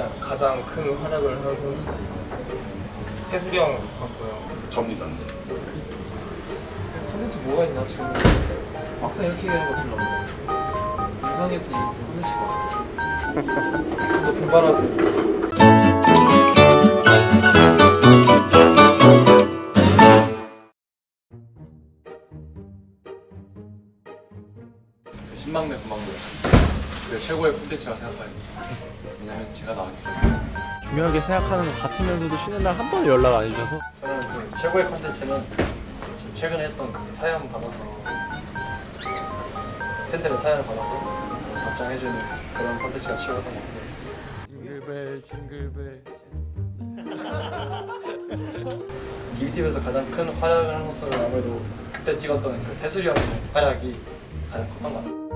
일단 가장 큰 활약을 한 선수 태술이 형 같고요. 접니다. 컨텐츠 뭐가 있나 지금 막상 이렇게 얘기하는 거 별로 없네. 인상 깊은 컨텐츠가 좀 더 분발하세요. 신망대 금방대 그게 최고의 콘텐츠라 생각합니다. 왜냐면 제가 나왔기 때문에. 중요하게 생각하는 것 같으면서도 쉬는 날 한 번을 연락 안 해주셔서 저는 그 최고의 컨텐츠는 지금 최근에 했던 그 사연 받아서 팬들의 사연을 받아서 답장해주는 그런 컨텐츠가 최고였던 것 같아요. 징글벨 징글벨. DBTV에서 가장 큰 활약을 한 선수는 아무래도 그때 찍었던 그 태술이 형의 활약이 가장 컸던 것 같습니다.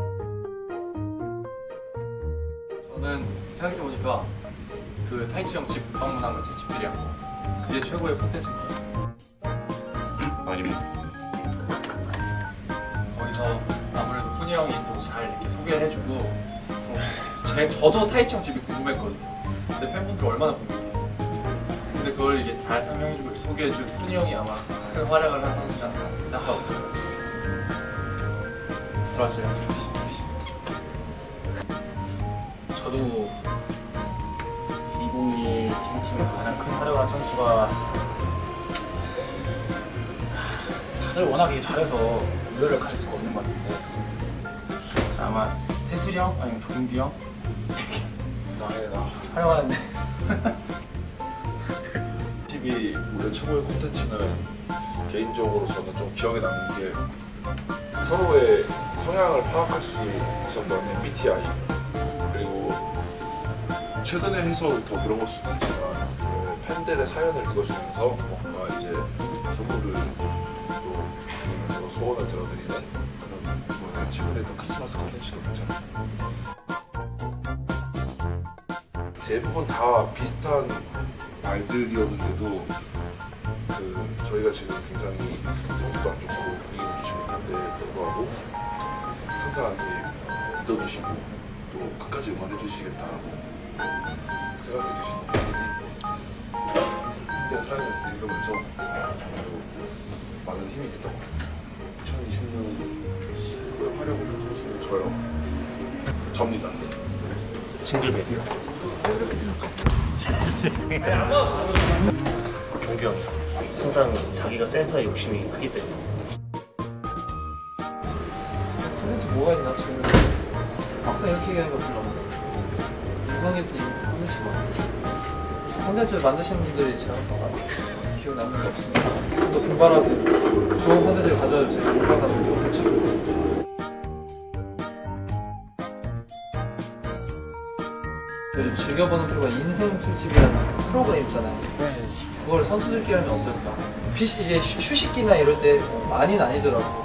저는 생각해보니까 그 타이치 형 집 방문한 거 제 집들이랑 그게 최고의 콘텐츠인 것 같아요. 아닙니다. 거기서 아무래도 훈이 형이 또 잘 이렇게 소개를 해주고 저도 타이치 형 집이 궁금했거든요. 근데 팬분들 얼마나 궁금했겠어요. 근데 그걸 이게 잘 설명해주고 소개해준 훈이 형이 아마 큰 활약을 한 선수지 않나 생각하고 있습니다. 들어가세요. 저도 2021 팀의 가장 큰 활약을 한 선수가 다들 워낙에 잘해서 우열을 가릴 수가 없는 것 같은데 아마 태술이 형 아니면 종디 형 활약하는데 TV 올해 최고의 콘텐츠는 개인적으로 저는 좀 기억에 남는 게 서로의 성향을 파악할 수 있었던 MBTI, 그리고 최근에 해서 더 그런 걸 수도 있지만 팬들의 사연을 읽어주면서 뭔가 이제 선물을 또 드리면서 소원을 들어드리는 그런 이번에 최근에 했던 크리스마스 콘텐츠도 괜찮아요. 대부분 다 비슷한 말들이었는데도 저희가 지금 굉장히 성적도 안 좋고 분위기도 좋지 못한데 불구하고 항상 이렇게 믿어주시고 또 끝까지 응원해 주시겠다라고 생각해 주시는 그때 사연을 읽으면서 정말로 많은 힘이 됐던 것 같습니다. 2020년 10월에 활약을 한 선수는 저요. 접니다. 징글벨이요? 왜 그렇게 생각하세요? 종규 형 항상 자기가 센터에 욕심이 크기 때문에 컨텐츠 뭐가 있나 지금 막상 이렇게 얘기하는 거 별로 없네. 인상 깊은 컨텐츠가 컨텐츠 만드시는 분들이 제가 더 많이 기억 남는 게 없으니까 좀 더 분발하세요. 좋은 컨텐츠를 가져와주세요. 인상 남는 컨텐츠. 요즘 즐겨보는 프로가 인생 술집이라는 프로그램 있잖아요. 그걸 선수들끼리 하면 어떨까? 이제 휴식기나 이럴 때 많이는 아니더라고.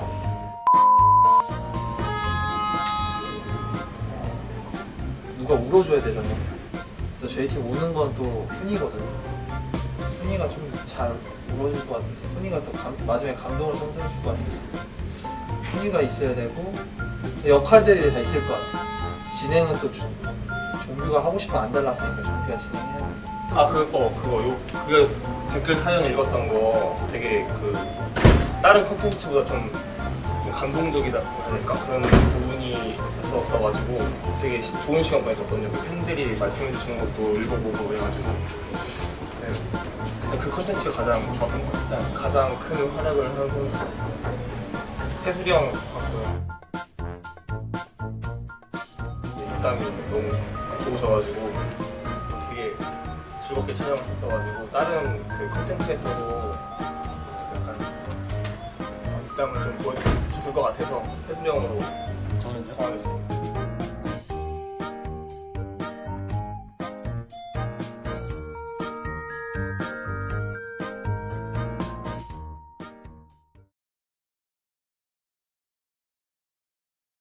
누가 울어줘야 되잖아요. 또 저희 팀 우는 건 또 훈이거든요. 훈이가 좀 잘 울어줄 것 같아서 훈이가 또 마지막에 감동을 선사해 줄 것 같아서 훈이가 있어야 되고 역할들이 다 있을 것 같아요. 진행은 또 종규가 하고 싶으면 안 달랐으니까 종규가 진행해야 돼. 아 그거 댓글 사연 읽었던 거 되게 그 다른 콘텐츠보다 좀 감동적이다 할까 그런 부분이 있었어가지고 되게 좋은 시간 보냈었거든요. 그 팬들이 말씀해 주시는 것도 읽어보고 그래가지고 네. 그 컨텐츠가 가장 좋았던 것 같아요. 일단 가장 큰 활약을 한 선수 태술이 형 같고요. 입담이 너무 좋으셔가지고 되게 즐겁게 촬영을 했어가지고 다른 그 컨텐츠에서도 약간 입담을 좀 보여줬을 것 같아서 태술이 형으로 저는 정하겠습니다.